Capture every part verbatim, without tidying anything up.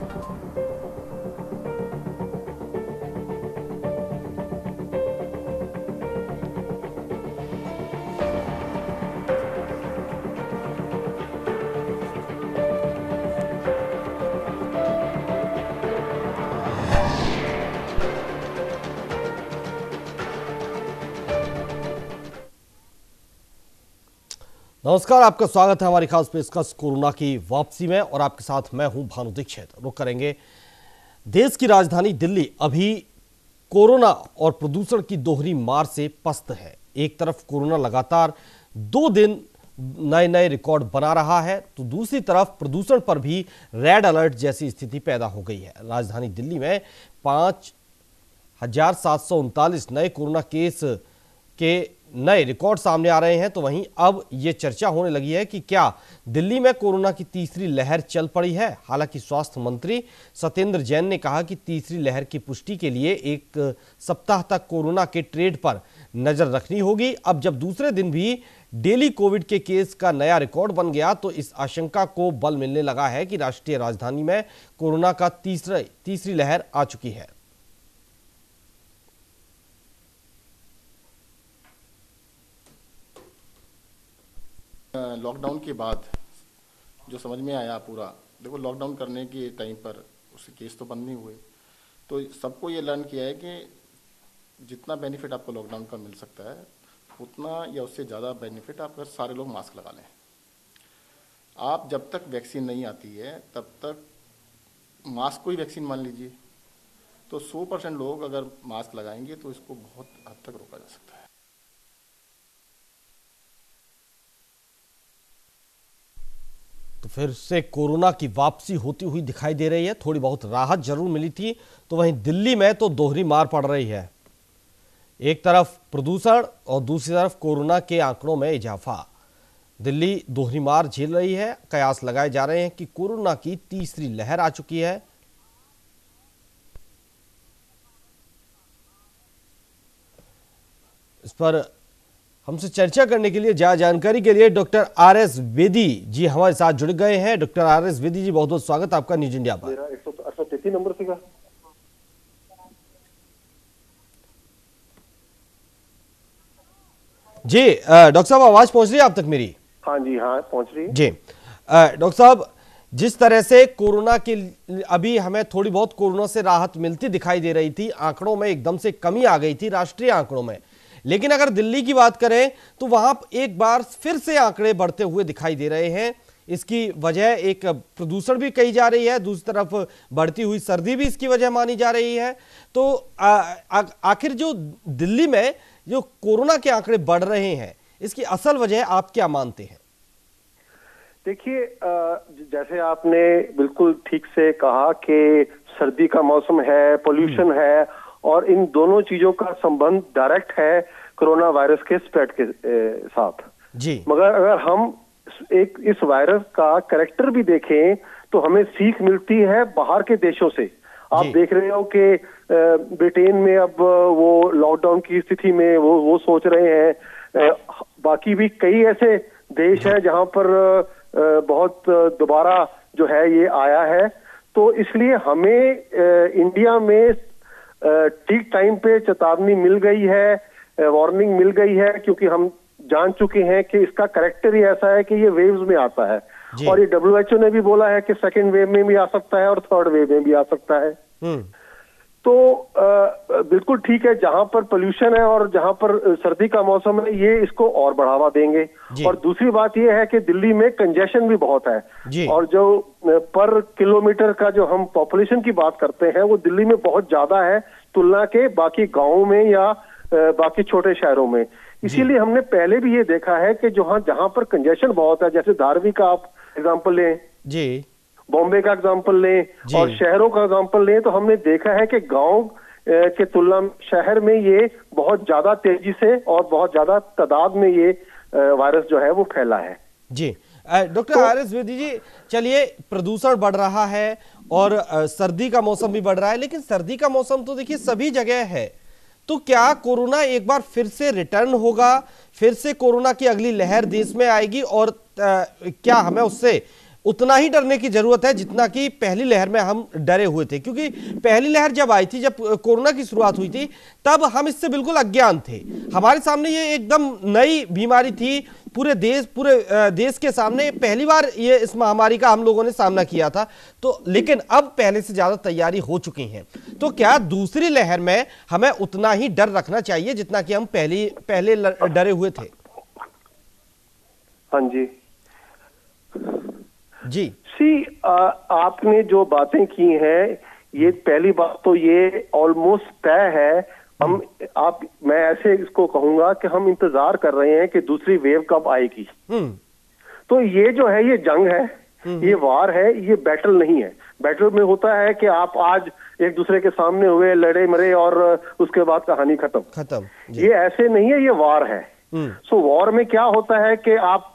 नमस्कार, आपका स्वागत है हमारी खास पेशकश कोरोना की वापसी में और आपके साथ मैं हूं भानु दीक्षित। रुक करेंगे देश की राजधानी दिल्ली अभी कोरोना और प्रदूषण की दोहरी मार से पस्त है। एक तरफ कोरोना लगातार दो दिन नए नए रिकॉर्ड बना रहा है तो दूसरी तरफ प्रदूषण पर भी रेड अलर्ट जैसी स्थिति पैदा हो गई है। राजधानी दिल्ली में पांच हजार सात सौ उनतालीस नए कोरोना केस के नए रिकॉर्ड सामने आ रहे हैं तो वहीं अब ये चर्चा होने लगी है कि क्या दिल्ली में कोरोना की तीसरी लहर चल पड़ी है। हालांकि स्वास्थ्य मंत्री सत्येंद्र जैन ने कहा कि तीसरी लहर की पुष्टि के लिए एक सप्ताह तक कोरोना के ट्रेंड पर नजर रखनी होगी। अब जब दूसरे दिन भी डेली कोविड के केस का नया रिकॉर्ड बन गया तो इस आशंका को बल मिलने लगा है कि राष्ट्रीय राजधानी में कोरोना का तीसरा तीसरी लहर आ चुकी है। लॉकडाउन के बाद जो समझ में आया पूरा, देखो लॉकडाउन करने के टाइम पर उसके केस तो बंद नहीं हुए, तो सबको ये लर्न किया है कि जितना बेनिफिट आपको लॉकडाउन का मिल सकता है उतना या उससे ज़्यादा बेनिफिट आप अगर सारे लोग मास्क लगा लें। आप जब तक वैक्सीन नहीं आती है तब तक मास्क को ही वैक्सीन मान लीजिए, तो सौ परसेंट लोग अगर मास्क लगाएंगे तो इसको बहुत हद तक रोका जा सकता है। तो फिर से कोरोना की वापसी होती हुई दिखाई दे रही है। थोड़ी बहुत राहत जरूर मिली थी तो वहीं दिल्ली में तो दोहरी मार पड़ रही है। एक तरफ प्रदूषण और दूसरी तरफ कोरोना के आंकड़ों में इजाफा। दिल्ली दोहरी मार झेल रही है। कयास लगाए जा रहे हैं कि कोरोना की तीसरी लहर आ चुकी है। इस पर हमसे चर्चा करने के लिए, ज्यादा जानकारी के लिए doctor R S Bedi ji हमारे साथ जुड़ गए हैं। Doctor R S Bedi ji, बहुत बहुत स्वागत आपका न्यूज इंडिया पर। मेरा एक सौ अड़सठ नंबर से का जी डॉक्टर साहब, आवाज पहुंच रही है आप तक मेरी? हाँ जी, हाँ पहुंच रही है जी। डॉक्टर साहब, जिस तरह से कोरोना के अभी हमें थोड़ी बहुत कोरोना से राहत मिलती दिखाई दे रही थी, आंकड़ों में एकदम से कमी आ गई थी राष्ट्रीय आंकड़ों में, लेकिन अगर दिल्ली की बात करें तो वहां एक बार फिर से आंकड़े बढ़ते हुए दिखाई दे रहे हैं। इसकी वजह एक प्रदूषण भी कही जा रही है, दूसरी तरफ बढ़ती हुई सर्दी भी इसकी वजह मानी जा रही है। तो आखिर जो दिल्ली में जो कोरोना के आंकड़े बढ़ रहे हैं, इसकी असल वजह आप क्या मानते हैं? देखिए, जैसे आपने बिल्कुल ठीक से कहा कि सर्दी का मौसम है, पोल्यूशन है और इन दोनों चीजों का संबंध डायरेक्ट है कोरोना वायरस के स्प्रेड के साथ जी। मगर अगर हम एक इस वायरस का कैरेक्टर भी देखें तो हमें सीख मिलती है बाहर के देशों से। आप देख रहे हो कि ब्रिटेन में अब वो लॉकडाउन की स्थिति में वो वो सोच रहे हैं। बाकी भी कई ऐसे देश हैं जहां पर बहुत दोबारा जो है ये आया है। तो इसलिए हमें इंडिया में ठीक टाइम पे चेतावनी मिल गई है, वार्निंग मिल गई है, क्योंकि हम जान चुके हैं कि इसका कैरेक्टर ही ऐसा है कि ये वेव्स में आता है और ये डब्ल्यू एच ओ ने भी बोला है कि सेकेंड वेव में भी आ सकता है और थर्ड वेव में भी आ सकता है। तो आ, बिल्कुल ठीक है, जहां पर पोल्यूशन है और जहां पर सर्दी का मौसम है ये इसको और बढ़ावा देंगे। और दूसरी बात ये है कि दिल्ली में कंजेशन भी बहुत है और जो पर किलोमीटर का जो हम पॉपुलेशन की बात करते हैं वो दिल्ली में बहुत ज्यादा है तुलना के बाकी गाँवों में या बाकी छोटे शहरों में। इसीलिए हमने पहले भी ये देखा है कि जहां जहां पर कंजेशन बहुत है, जैसे धारवी का आप एग्जाम्पल लें जी, बॉम्बे का एग्जाम्पल लें और शहरों का एग्जाम्पल लें, तो हमने देखा है कि गांव के तुलना में शहर में ये बहुत ज्यादा तेजी से और बहुत ज्यादा तादाद में ये वायरस जो है वो फैला है। जी doctor R S Bedi ji, चलिए प्रदूषण बढ़ रहा है और सर्दी का मौसम भी बढ़ रहा है, लेकिन सर्दी का मौसम तो देखिए सभी जगह है, तो क्या कोरोना एक बार फिर से रिटर्न होगा, फिर से कोरोना की अगली लहर देश में आएगी और आ, क्या हमें उससे उतना ही डरने की जरूरत है जितना कि पहली लहर में हम डरे हुए थे, क्योंकि पहली लहर जब आई थी, जब कोरोना की शुरुआत हुई थी, तब हम इससे बिल्कुल अज्ञान थे। हमारे सामने ये एकदम नई बीमारी थी, पूरे देश पूरे देश के सामने पहली बार ये इस महामारी का हम लोगों ने सामना किया था। तो लेकिन अब पहले से ज्यादा तैयारी हो चुकी है। तो क्या दूसरी लहर में हमें उतना ही डर रखना चाहिए जितना कि हम पहली पहले डरे हुए थे? हाँ जी जी सी आ, आपने जो बातें की हैं, ये पहली बात तो ये ऑलमोस्ट तय है। हम आप मैं ऐसे इसको कहूंगा कि हम इंतजार कर रहे हैं कि दूसरी वेव कब आएगी। तो ये जो है ये जंग है, ये वार है, ये बैटल नहीं है। बैटल में होता है कि आप आज एक दूसरे के सामने हुए, लड़े मरे और उसके बाद कहानी खत्म खत्म। ये ऐसे नहीं है, ये वार है। सो so, वॉर में क्या होता है कि आप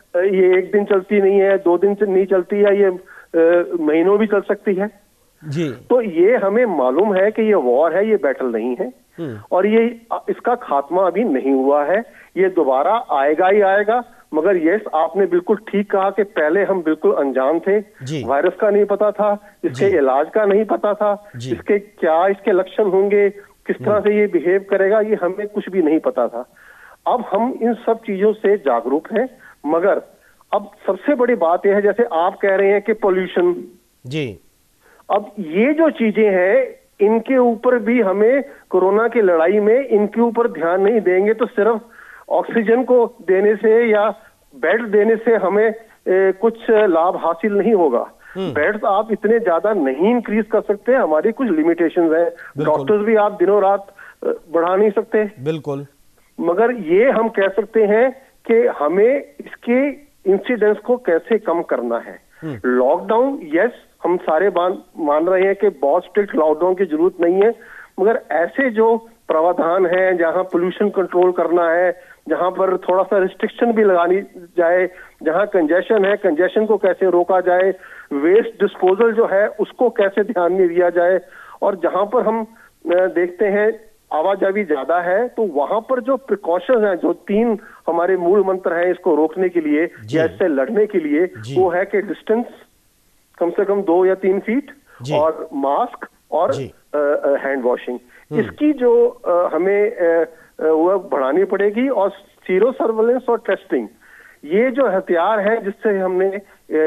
ये एक दिन चलती नहीं है, दो दिन नहीं चलती है, ये महीनों भी चल सकती है जी। तो ये हमें मालूम है कि ये वॉर है, ये बैटल नहीं है। और ये इसका खात्मा अभी नहीं हुआ है, ये दोबारा आएगा ही आएगा। मगर यस, आपने बिल्कुल ठीक कहा कि पहले हम बिल्कुल अनजान थे, वायरस का नहीं पता था, इसके इलाज का नहीं पता था, इसके क्या इसके लक्षण होंगे, किस तरह से ये बिहेव करेगा, ये हमें कुछ भी नहीं पता था। अब हम इन सब चीजों से जागरूक हैं। मगर अब सबसे बड़ी बात यह है, जैसे आप कह रहे हैं कि पोल्यूशन जी, अब ये जो चीजें हैं इनके ऊपर भी हमें कोरोना की लड़ाई में इनके ऊपर ध्यान नहीं देंगे तो सिर्फ ऑक्सीजन को देने से या बेड देने से हमें ए, कुछ लाभ हासिल नहीं होगा। बेड्स आप इतने ज्यादा नहीं इंक्रीज कर सकते, हमारी कुछ लिमिटेशंस हैं। डॉक्टर्स भी आप दिनों रात बढ़ा नहीं सकते, बिल्कुल। मगर ये हम कह सकते हैं कि हमें इसके इंसिडेंस को कैसे कम करना है। लॉकडाउन, यस, हम सारे मान मान रहे हैं कि बहुत स्ट्रिक्ट लॉकडाउन की जरूरत नहीं है, मगर ऐसे जो प्रावधान है जहां पोल्यूशन कंट्रोल करना है, जहां पर थोड़ा सा रिस्ट्रिक्शन भी लगानी जाए, जहां कंजेशन है कंजेशन को कैसे रोका जाए, वेस्ट डिस्पोजल जो है उसको कैसे ध्यान में दिया जाए, और जहां पर हम देखते हैं आवाजाही ज्यादा है तो वहां पर जो प्रिकॉशंस हैं, जो तीन हमारे मूल मंत्र हैं इसको रोकने के लिए या इससे लड़ने के लिए, वो है कि डिस्टेंस कम से कम दो या तीन फीट और मास्क और हैंड वॉशिंग। इसकी जो आ, हमें आ, वो बढ़ानी पड़ेगी, और सीरो सर्वेलेंस और टेस्टिंग, ये जो हथियार है जिससे हमने ए, ए,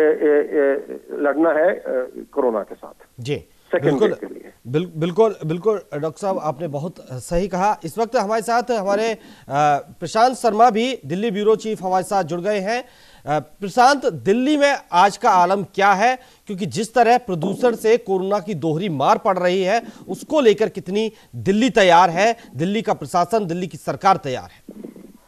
ए, लड़ना है कोरोना के साथ जी। बिल्कुल बिल, बिल्कुल बिल्कुल डॉक्टर साहब, आपने बहुत सही कहा। इस वक्त हमारे साथ हमारे प्रशांत शर्मा भी, दिल्ली ब्यूरो चीफ, हमारे साथ जुड़ गए हैं। प्रशांत, दिल्ली में आज का आलम क्या है, क्योंकि जिस तरह प्रदूषण से कोरोना की दोहरी मार पड़ रही है उसको लेकर कितनी दिल्ली तैयार है, दिल्ली का प्रशासन, दिल्ली की सरकार तैयार है?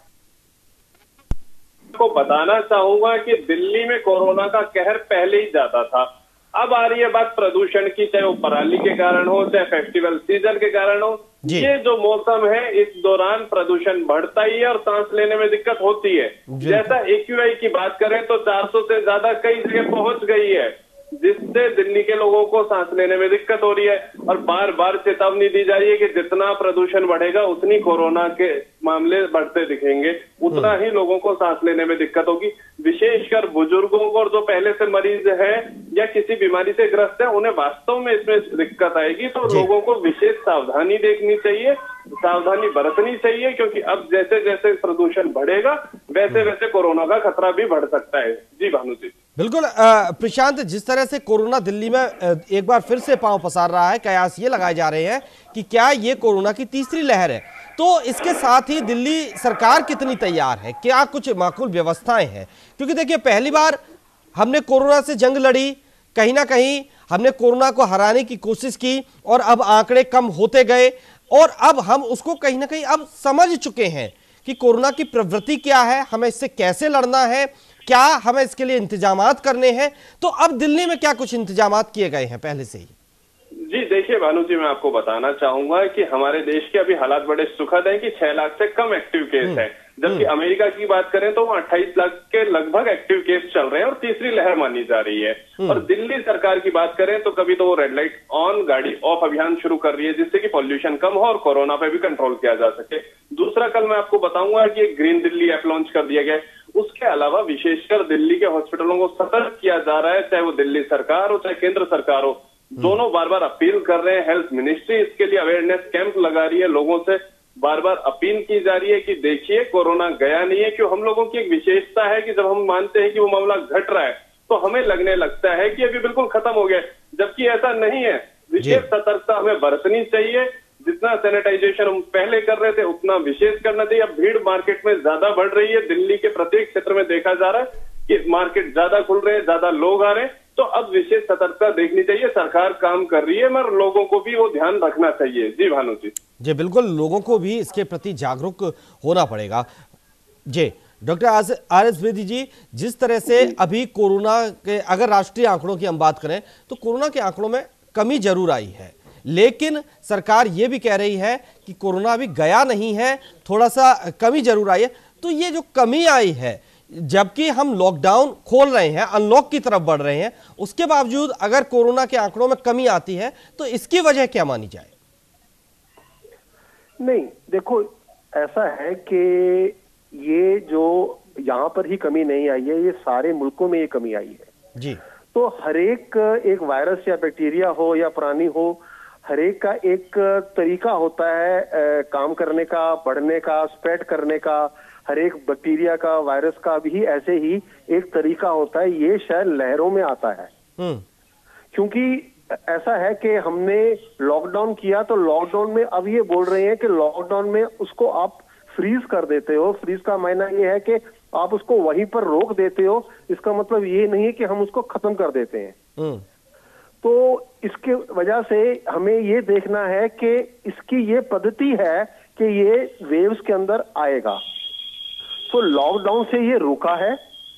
को बताना चाहूंगा कि दिल्ली में कोरोना का कहर पहले ही ज्यादा था। अब आ रही है बात प्रदूषण की, चाहे वो पराली के कारण हो, चाहे फेस्टिवल सीजन के कारण हो। ये जो मौसम है इस दौरान प्रदूषण बढ़ता ही है और सांस लेने में दिक्कत होती है। जैसा एक्यूआई की बात करें तो चार सौ से ज्यादा कई जगह पहुंच गई है, जिससे दिल्ली के लोगों को सांस लेने में दिक्कत हो रही है। और बार बार चेतावनी दी जा रही है कि जितना प्रदूषण बढ़ेगा उतनी कोरोना के मामले बढ़ते दिखेंगे, उतना ही लोगों को सांस लेने में दिक्कत होगी। विशेषकर बुजुर्गों को और जो पहले से मरीज है या किसी बीमारी से ग्रस्त है, उन्हें वास्तव में इसमें दिक्कत आएगी। तो लोगों को विशेष सावधानी देखनी चाहिए, सावधानी बरतनी चाहिए, क्योंकि अब जैसे जैसे प्रदूषण बढ़ेगा वैसे वैसे कोरोना का खतरा भी बढ़ सकता है। जी भानु जी। बिल्कुल प्रशांत, जिस तरह से कोरोना दिल्ली में एक बार फिर से पांव पसार रहा है, कयास ये लगाए जा रहे हैं कि क्या ये कोरोना की तीसरी लहर है, तो इसके साथ ही दिल्ली सरकार कितनी तैयार है, क्या कुछ माकूल व्यवस्थाएं हैं? क्योंकि देखिए, पहली बार हमने कोरोना से जंग लड़ी, कहीं ना कहीं हमने कोरोना को हराने की कोशिश की और अब आंकड़े कम होते गए, और अब हम उसको कहीं ना कहीं अब समझ चुके हैं कि कोरोना की प्रवृत्ति क्या है, हमें इससे कैसे लड़ना है, क्या हमें इसके लिए इंतजामात करने हैं। तो अब दिल्ली में क्या कुछ इंतजामात किए गए हैं पहले से ही? जी देखिए भानु जी, मैं आपको बताना चाहूंगा कि हमारे देश के अभी हालात बड़े सुखद हैं कि छह लाख से कम एक्टिव केस है, जबकि अमेरिका की बात करें तो वहाँ अट्ठाईस लाख के लगभग एक्टिव केस चल रहे हैं और तीसरी लहर मानी जा रही है। और दिल्ली सरकार की बात करें तो कभी तो वो रेड लाइट ऑन गाड़ी ऑफ अभियान शुरू कर रही है, जिससे कि पॉल्यूशन कम हो और कोरोना पे भी कंट्रोल किया जा सके। दूसरा, कल मैं आपको बताऊंगा कि ग्रीन दिल्ली ऐप लॉन्च कर दिया गया है, उसके अलावा विशेषकर दिल्ली के हॉस्पिटलों को सतर्क किया जा रहा है, चाहे वो दिल्ली सरकार हो चाहे केंद्र सरकार हो, दोनों बार बार अपील कर रहे हैं। हेल्थ मिनिस्ट्री इसके लिए अवेयरनेस कैंप लगा रही है, लोगों से बार बार अपील की जा रही है कि देखिए कोरोना गया नहीं है। क्यों, हम लोगों की एक विशेषता है कि जब हम मानते हैं कि वो मामला घट रहा है तो हमें लगने लगता है कि अभी बिल्कुल खत्म हो गया, जबकि ऐसा नहीं है। विशेष सतर्कता हमें बरतनी चाहिए। जितना सैनिटाइजेशन हम पहले कर रहे थे उतना विशेष करना चाहिए। अब भीड़ मार्केट में ज्यादा बढ़ रही है, दिल्ली के प्रत्येक क्षेत्र में देखा जा रहा है कि मार्केट ज्यादा खुल रहे हैं, ज्यादा लोग आ रहे हैं, तो अब विशेष सतर्कता देखनी चाहिए। सरकार काम कर रही है मगर लोगों को भी वो ध्यान रखना चाहिए। जी भानु जी। जी बिल्कुल, लोगों को भी इसके प्रति जागरूक होना पड़ेगा। जी doctor R S Dwivedi ji, जिस तरह से अभी कोरोना के, अगर राष्ट्रीय आंकड़ों की हम बात करें तो कोरोना के आंकड़ों में कमी जरूर आई है, लेकिन सरकार ये भी कह रही है कि कोरोना अभी गया नहीं है, थोड़ा सा कमी जरूर आई है। तो ये जो कमी आई है, जबकि हम लॉकडाउन खोल रहे हैं, अनलॉक की तरफ बढ़ रहे हैं, उसके बावजूद अगर कोरोना के आंकड़ों में कमी आती है तो इसकी वजह क्या मानी जाए? नहीं, देखो ऐसा है कि ये जो यहाँ पर ही कमी नहीं आई है, ये सारे मुल्कों में ये कमी आई है जी। तो हर एक एक वायरस या बैक्टीरिया हो या प्राणी हो, हर एक का एक तरीका होता है ए, काम करने का, बढ़ने का, स्प्रेड करने का। हर एक बैक्टीरिया का, वायरस का भी ऐसे ही एक तरीका होता है। ये शायद लहरों में आता है, क्योंकि ऐसा है कि हमने लॉकडाउन किया तो लॉकडाउन में अब ये बोल रहे हैं कि लॉकडाउन में उसको आप फ्रीज कर देते हो। फ्रीज का मायना ये है कि आप उसको वहीं पर रोक देते हो। इसका मतलब ये नहीं है कि हम उसको खत्म कर देते हैं। तो इसके वजह से हमें ये देखना है कि इसकी ये पद्धति है कि ये वेव्स के अंदर आएगा। तो लॉकडाउन से ये रुका है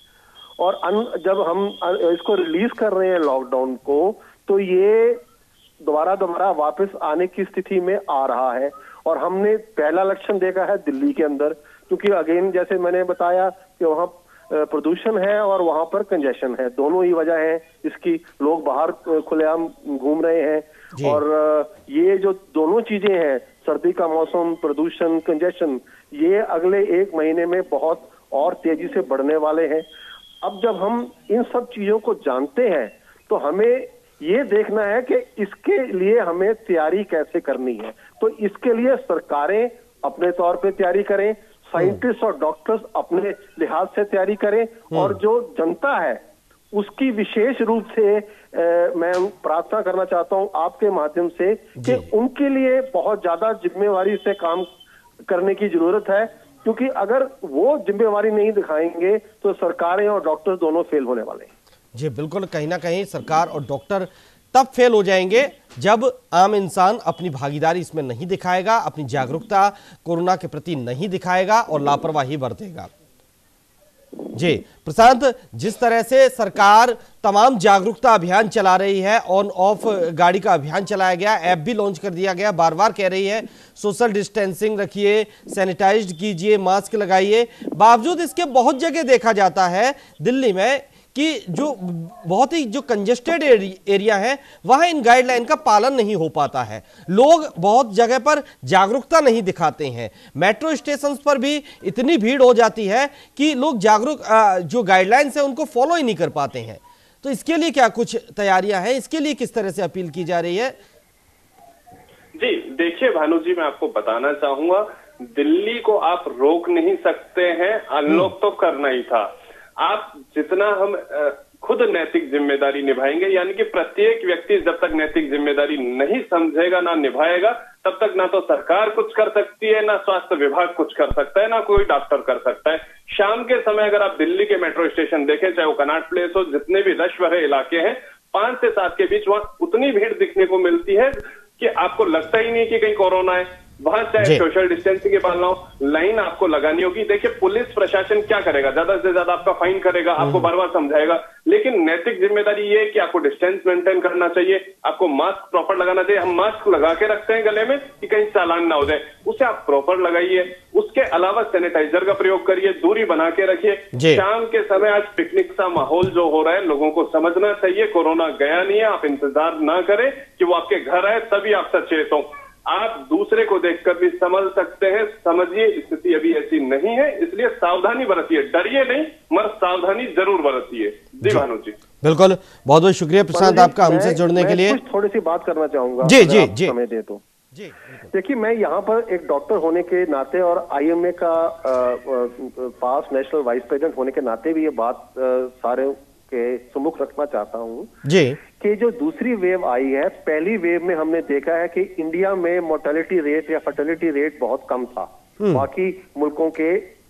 और अन, जब हम इसको रिलीज कर रहे हैं लॉकडाउन को, तो ये दोबारा दोबारा वापस आने की स्थिति में आ रहा है। और हमने पहला लक्षण देखा है दिल्ली के अंदर, क्योंकि अगेन जैसे मैंने बताया कि वहाँ प्रदूषण है और वहाँ पर कंजेशन है, दोनों ही वजह है इसकी। लोग बाहर खुलेआम घूम रहे हैं और ये जो दोनों चीजें हैं, सर्दी का मौसम, प्रदूषण, कंजेशन, ये अगले एक महीने में बहुत और तेजी से बढ़ने वाले हैं। अब जब हम इन सब चीजों को जानते हैं तो हमें ये देखना है कि इसके लिए हमें तैयारी कैसे करनी है। तो इसके लिए सरकारें अपने तौर पे तैयारी करें, साइंटिस्ट और डॉक्टर्स अपने लिहाज से तैयारी करें, और जो जनता है उसकी विशेष रूप से ए, मैं प्रार्थना करना चाहता हूं आपके माध्यम से कि उनके लिए बहुत ज्यादा जिम्मेवारी से काम करने की जरूरत है, क्योंकि अगर वो जिम्मेवारी नहीं दिखाएंगे तो सरकारें और डॉक्टर्स दोनों फेल होने वाले हैं। जी बिल्कुल, कहीं ना कहीं सरकार और डॉक्टर तब फेल हो जाएंगे जब आम इंसान अपनी भागीदारी इसमें नहीं दिखाएगा, अपनी जागरूकता कोरोना के प्रति नहीं दिखाएगा और लापरवाही बरतेगा। जी प्रशांत, जिस तरह से सरकार तमाम जागरूकता अभियान चला रही है, ऑन ऑफ गाड़ी का अभियान चलाया गया, ऐप भी लॉन्च कर दिया गया, बार बार कह रही है सोशल डिस्टेंसिंग रखिए, सैनिटाइज्ड कीजिए, मास्क लगाइए, बावजूद इसके बहुत जगह देखा जाता है दिल्ली में कि जो बहुत ही जो कंजेस्टेड एरिया है वहां इन गाइडलाइन का पालन नहीं हो पाता है। लोग बहुत जगह पर जागरूकता नहीं दिखाते हैं। मेट्रो स्टेशंस पर भी इतनी भीड़ हो जाती है कि लोग जागरूक जो गाइडलाइंस है उनको फॉलो ही नहीं कर पाते हैं। तो इसके लिए क्या कुछ तैयारियां हैं, इसके लिए किस तरह से अपील की जा रही है? जी देखिए भानु जी, मैं आपको बताना चाहूंगा, दिल्ली को आप रोक नहीं सकते हैं, अनलॉक तो करना ही था। आप जितना हम खुद नैतिक जिम्मेदारी निभाएंगे, यानी कि प्रत्येक व्यक्ति जब तक नैतिक जिम्मेदारी नहीं समझेगा, ना निभाएगा, तब तक ना तो सरकार कुछ कर सकती है, ना स्वास्थ्य विभाग कुछ कर सकता है, ना कोई डॉक्टर कर सकता है। शाम के समय अगर आप दिल्ली के मेट्रो स्टेशन देखें, चाहे वो कनॉट प्लेस हो, जितने भी रश भरे इलाके हैं, पांच से सात के बीच वहां उतनी भीड़ दिखने को मिलती है कि आपको लगता ही नहीं कि कहीं कोरोना है। वहां चाहे सोशल डिस्टेंसिंग के पालना हो, लाइन आपको लगानी होगी। देखिए पुलिस प्रशासन क्या करेगा, ज्यादा से ज्यादा आपका फाइन करेगा, आपको बार बार समझाएगा, लेकिन नैतिक जिम्मेदारी ये है कि आपको डिस्टेंस मेंटेन करना चाहिए, आपको मास्क प्रॉपर लगाना चाहिए। हम मास्क लगा के रखते हैं गले में कि कहीं चालान ना हो जाए, उसे आप प्रॉपर लगाइए। उसके अलावा सैनिटाइजर का प्रयोग करिए, दूरी बना के रखिए। शाम के समय आज पिकनिक सा माहौल जो हो रहा है, लोगों को समझना चाहिए कोरोना गया नहीं है। आप इंतजार ना करें कि वो आपके घर आए तभी आप सचेत हो। आप दूसरे को देखकर भी समझ सकते हैं। समझिए स्थिति अभी ऐसी नहीं है, इसलिए सावधानी बरतिए, डरिए नहीं मगर सावधानी जरूर बरतिए। जी भानु जी, बिल्कुल, बहुत बहुत शुक्रिया प्रशांत आपका हमसे जुड़ने के लिए। थोड़ी सी बात करना चाहूंगा, जी जी जी, समय दे तो। जी देखिए, मैं यहाँ पर एक डॉक्टर होने के नाते और आईएमए का पास नेशनल वाइस प्रेसिडेंट होने के नाते भी ये बात आ, सारे के सुमुख रखना चाहता हूँ जी कि जो दूसरी वेव आई है, पहली वेव में हमने देखा है कि इंडिया में मोर्टेलिटी रेट या फर्टिलिटी रेट बहुत कम था बाकी मुल्कों के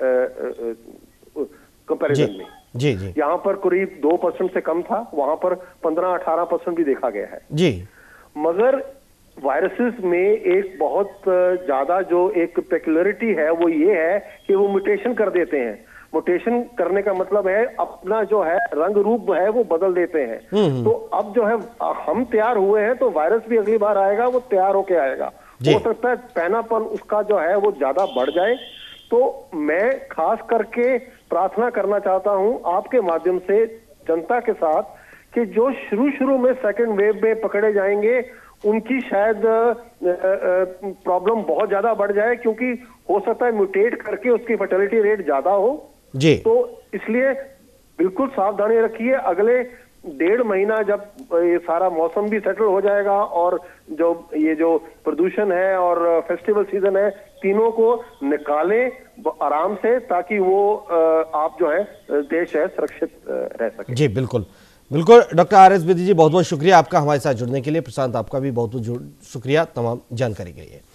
कंपैरिजन में। जी जी, यहाँ पर करीब दो परसेंट से कम था, वहां पर पंद्रह अठारह परसेंट भी देखा गया है जी। मगर वायरसेस में एक बहुत ज्यादा जो एक पेक्युलरिटी है वो ये है कि वो म्यूटेशन कर देते हैं। म्यूटेशन करने का मतलब है अपना जो है रंग रूप है वो बदल देते हैं। तो अब जो है हम तैयार हुए हैं तो वायरस भी अगली बार आएगा वो तैयार होके आएगा। हो सकता है पैनापन उसका जो है वो ज्यादा बढ़ जाए। तो मैं खास करके प्रार्थना करना चाहता हूं आपके माध्यम से जनता के साथ कि जो शुरू शुरू में सेकंड वेव में पकड़े जाएंगे उनकी शायद प्रॉब्लम बहुत ज्यादा बढ़ जाए, क्योंकि हो सकता है म्यूटेट करके उसकी फर्टिलिटी रेट ज्यादा हो जी। तो इसलिए बिल्कुल सावधानी रखिए। अगले डेढ़ महीना जब ये सारा मौसम भी सेटल हो जाएगा और जो ये जो प्रदूषण है और फेस्टिवल सीजन है, तीनों को निकालें आराम से ताकि वो आप जो है देश है सुरक्षित रह सके। जी बिल्कुल बिल्कुल। Doctor R S Bedi ji, बहुत बहुत शुक्रिया आपका हमारे साथ जुड़ने के लिए। प्रशांत आपका भी बहुत बहुत शुक्रिया तमाम जानकारी के लिए।